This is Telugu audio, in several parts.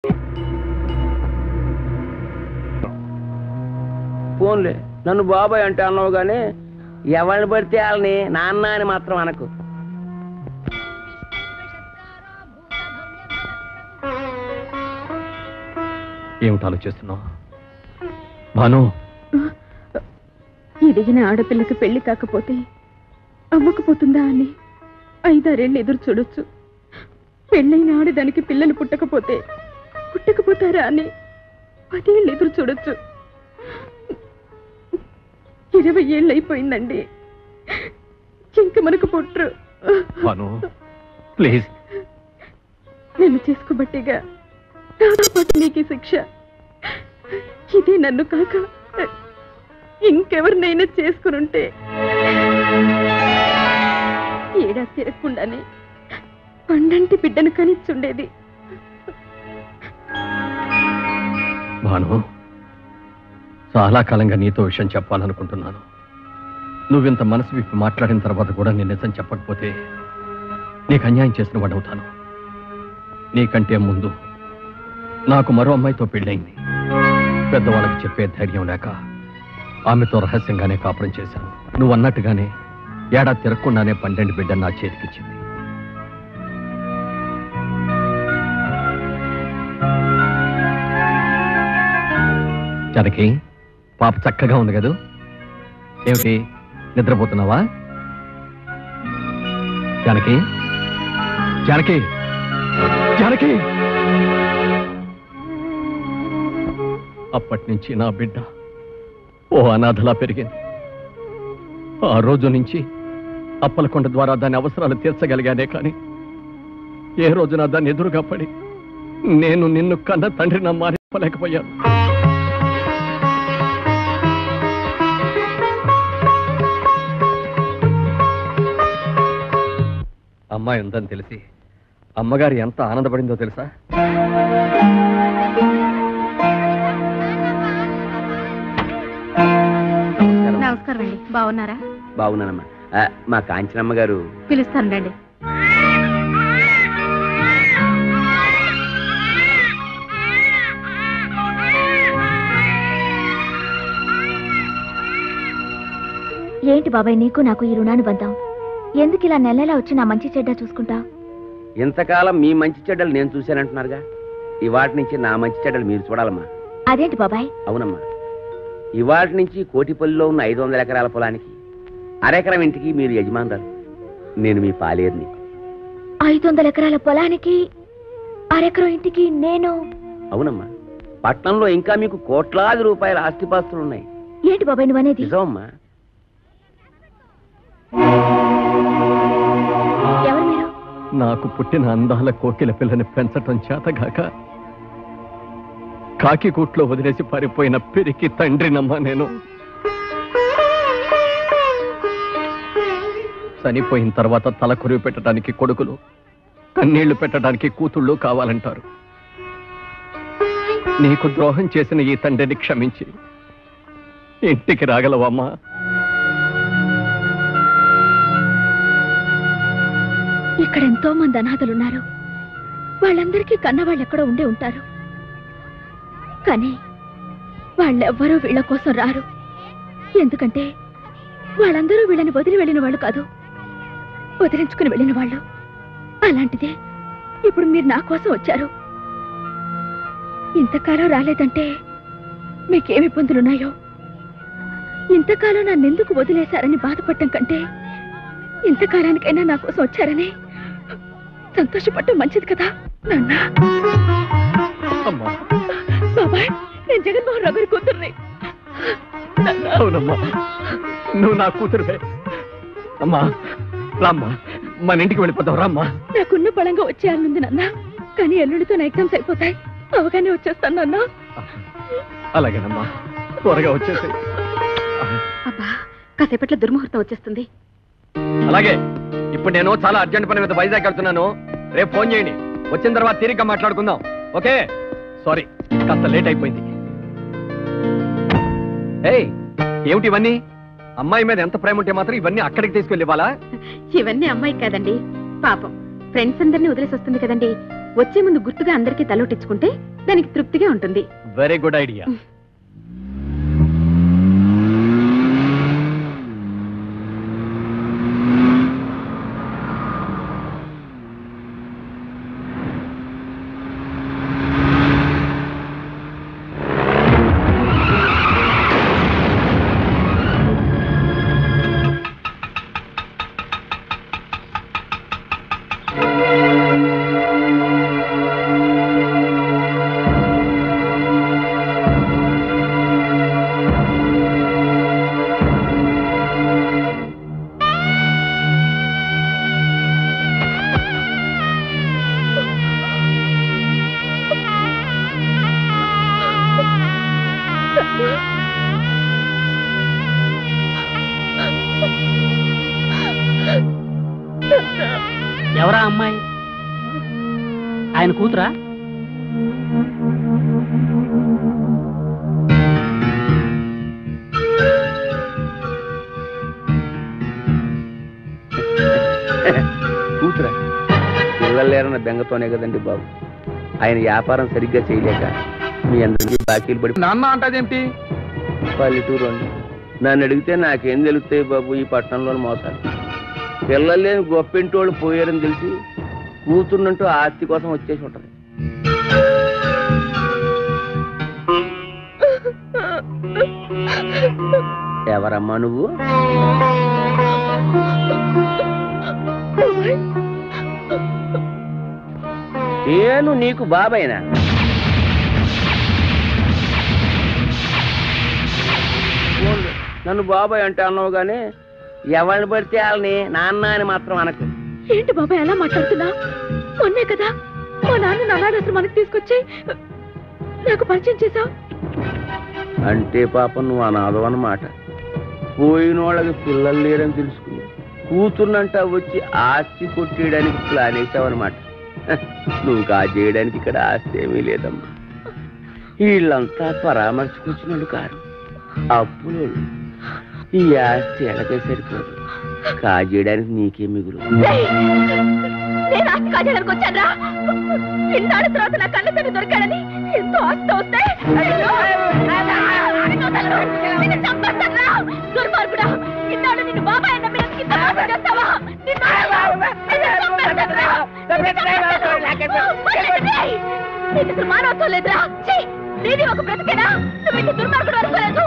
ఫోన్లే నన్ను బాబాయ్ అంటే అన్నావు గానీ ఎవరిని పడితే వాళ్ళని నాన్న అని మాత్రం అనకు. ఏమిటి ఆలోచిస్తున్నావు భాను? ఎదిగిన ఆడపిల్లకి పెళ్లి కాకపోతే అమ్మకపోతుందా అని 5-6 ఏళ్ళు ఎదురు చూడొచ్చు. పెళ్ళైన ఆడదానికి పిల్లలు పుట్టకపోతారా అని 10 ఏళ్ళు ఎదురు చూడొచ్చు. 20 ఏళ్ళు అయిపోయిందండి, ఇంక మనకు పుట్టరు. ప్లీజ్ నన్ను చేసుకోబట్టిగా నాతో పాటు నీకు శిక్ష. ఇదే నన్ను కాక ఇంకెవరినైనా చేసుకునుంటే ఏడాది తిరగకుండానే పండంటి బిడ్డను కనిచ్చుండేది. భాను, చాలా కాలంగా నీతో విషయం చెప్పాలనుకుంటున్నాను. నువ్వింత మనసు విప్పి మాట్లాడిన తర్వాత కూడా నేను నిజం చెప్పకపోతే నీకు అన్యాయం చేసిన వాడవుతాను. నీకంటే ముందు నాకు మరో అమ్మాయితో పెళ్ళయింది. పెద్దవాళ్ళకి చెప్పే ధైర్యం లేక ఆమెతో రహస్యంగానే కాపురం చేశాను. నువ్వు అన్నట్టుగానే ఏడాది తిరగకుండానే 12 బిడ్డ నా చేతికిచ్చింది. జానకి, పాప చక్కగా ఉంది కదూ? ఏమిటి, నిద్రపోతున్నావా? జానకి, జానకి, జానకి! అప్పటి నుంచి నా బిడ్డ ఓ అనాథలా పెరిగింది. ఆ రోజు నుంచి అప్పలకొండ ద్వారా దాని అవసరాలు తీర్చగలిగానే కానీ ఏ రోజున దాన్ని ఎదురుగా పడి నేను నిన్ను కన్న తండ్రిని మారిపోలేకపోయాను. అమ్మాయి ఉందని తెలిసి అమ్మగారు ఎంత ఆనందపడిందో తెలుసా? నమస్కారం అండి, బాగున్నారా? బాగున్నానమ్మా. మా కాంచనమ్మ గారు పిలుస్తాను రండి. ఏంటి బాబాయ్ నీకు నాకు ఈ రుణానుబంధం? ఎందుకు ఇలా నెలలా వచ్చి నా మంచి చెడ్డ చూసుకుంటా? ఇంతకాలం మీ మంచి చెడ్డలు నేను చూశానంటున్నారుగా, ఇవాటి నుంచి నా మంచి చెడ్డలు మీరు చూడాలమ్మా. అదేంటి బాబాయ్? అవునమ్మా, ఇవాటి నుంచి కోటిపల్లిలో ఉన్న 500 ఎకరాల పొలానికి అరెకరం ఇంటికి మీరు యజమానురాలు, నేను మీ పాలేరుని. 500 ఎకరాల పొలానికి అరెకరం ఇంటికి నేను? అవునమ్మా, పట్నంలో ఇంకా మీకు కోట్లాది రూపాయల ఆస్తిపాస్తులు ఉన్నాయి. ఏంటి బాబాయ్ నువ్వు అనేది? నిజమమ్మా. ఎవరు మీరు? నాకు పుట్టిన అందాల కోకిల పిల్లని పెంచటం చేతగాక కాకి కూట్లో వదిలేసి పారిపోయిన పిరికి తండ్రినమ్మా నేను. చనిపోయిన తర్వాత తల కొరివి పెట్టడానికి కొడుకులు, కన్నీళ్లు పెట్టడానికి కూతుళ్ళు కావాలంటారు. నీకు ద్రోహం చేసిన ఈ తండ్రిని క్షమించి ఇంటికి రాగలవమ్మా? ఇక్కడ ఎంతో మంది అనాథలున్నారు. వాళ్ళందరికీ కన్నవాళ్ళు ఎక్కడో ఉండే ఉంటారు. కానీ వాళ్ళెవ్వరూ వీళ్ళ కోసం రారు. ఎందుకంటే వాళ్ళందరూ వీళ్ళని వదిలి వెళ్ళిన వాళ్ళు కాదు, వదిలించుకుని వెళ్ళిన వాళ్ళు. అలాంటిదే ఇప్పుడు మీరు నా కోసం వచ్చారు. ఇంతకాలం రాలేదంటే మీకేమి ఇబ్బందులున్నాయో. ఇంతకాలం నన్నెందుకు వదిలేశారని బాధపడటం కంటే ఇంతకాలానికైనా నా కోసం వచ్చారని సంతోషపడటం మంచిది కదా నాన్న. బాబాయ్, నేను జగన్మోహన్ రావు గారి కూతుర్ని. అవునమ్మా, నువ్వు నా కూతురువే. అమ్మా రామ్మా, మన ఇంటికి వెళ్ళిపోతావు. రామ్మా. నాకున్న బలంగా వచ్చేయాలనుంది నాన్న, కానీ ఎల్లుడితో నా ఎగ్జామ్స్ అయిపోతాయి. అవగానే వచ్చేస్తాను నాన్న. అలాగేనమ్మా, త్వరగా వచ్చేసి. అబ్బా, కాసేపట్లో దుర్ముహూర్తం వచ్చేస్తుంది. అలాగే, ఇప్పుడు నేను చాలా అర్జెంట్ పని మీద వైజాగ్ వెళ్తున్నాను. రేపు ఫోన్ చేయండి, వచ్చిన తర్వాత తీరిగ్గా మాట్లాడుకుందాం. ఓకే? సారీ, కాస్త లేట్ అయిపోయింది. ఏయ్, ఏమిటి ఇవన్నీ? అమ్మాయి మీద ఎంత ప్రేమ ఉంటే మాత్రం ఇవన్నీ అక్కడికి తీసుకెళ్ళి ఇవ్వాలా? ఇవన్నీ అమ్మాయి కాదండి, పాపం ఫ్రెండ్స్ అందరినీ వదిలేసి వస్తుంది కదండి. వచ్చే ముందు గుర్తుగా అందరికీ తలోటించుకుంటే దానికి తృప్తిగా ఉంటుంది. Very good idea. ఎవరా అమ్మాయి? ఆయన కూతురా? కూతురా? పిల్లలు లేరన్న బెంగతోనే కదండి బాబు. ఆయన వ్యాపారం సరిగ్గా చేయలేక మీ అందరికీ బాకీలు పడి నాన్న అంటాదేంటి? పల్లెటూరు అండి. నన్ను అడిగితే నాకేం తెలుస్తాయి బాబు ఈ పట్టణంలోని మోసాలు. పిల్లలు లేని గొప్పింటోళ్ళు పోయారని తెలిసి కూతురునంటూ ఆస్తి కోసం వచ్చేసి ఉంటది. ఎవరమ్మా నువ్వు? నేను నీకు బాబాయినా? నన్ను బాబాయ్ అంటే అన్నావు గానీ ఎవరిని పడితే వాళ్ళని నాన్న అని మాత్రం అనకు. ఏంటి బాబాయ్ ఎలా మాట్లాడుతున్నా? మొన్నే కదా మా నాన్న అనాథాశ్రమానికి తీసుకొచ్చి నాకు పరిచయం చేశావు. అంటే పాపం నువ్వు అనాథం అన్నమాట. పోయిన వాళ్ళకి పిల్లలు లేరని తెలుసుకుని కూతుర్నంట వచ్చి ఆస్తి కొట్టేయడానికి ప్లాన్ వేసావన్నమాట. నువ్వు కాజేయడానికి ఇక్కడ ఆస్తి ఏమీ లేదమ్మా. వీళ్ళంతా పరామర్శకొచ్చినోళ్ళు కారు, అప్పులోళ్ళు. ఈ ఆస్తి ఎలాగే సరిపోదు. కాజేయడానికి నీకే మిగులు. నేను ఆస్తి కాజేయడానికి వచ్చాను. ఇన్నాళ్ళ తర్వాత నా కళ్ళ తల్లి దొరికాడని ఎంతో ఆస్తి వస్తే దుర్మార్గుడా, ఇన్నాళ్ళు నిన్ను బాబాయ్ అన్న మీద చేస్తావా? మానవత్వం లేదురా. నీది ఒక బ్రతికేనా? నువ్వు ఇంటి దుర్మార్గుడు అనుకోలేదు.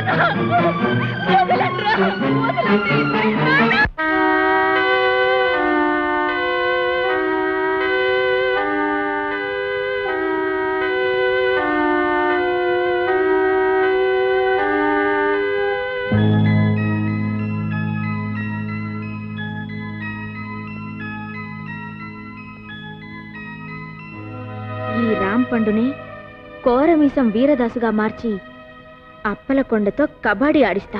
ఈ రాంపండుని కోరమీసం వీరదాసుగా మార్చి అప్పలకొండతో కబడ్డీ ఆడిస్తా.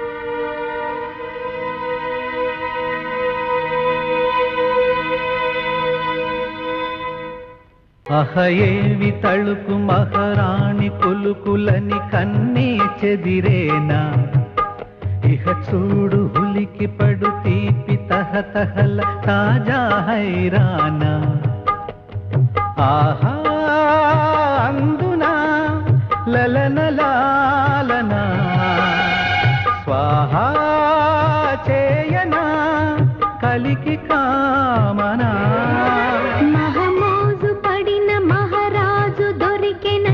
అహయేవి తళుకు మహారాణి కొలుకులని కన్నే చెదిరేనా. ఇహ చూడు హులికి పడు తీపి తహతహల తాజా హైరానా. ఆహా అందునా లలనలాలనా స్వాహా చేయనా కలికి కామనా. మహమోజు పడిన మహారాజు దొరికెన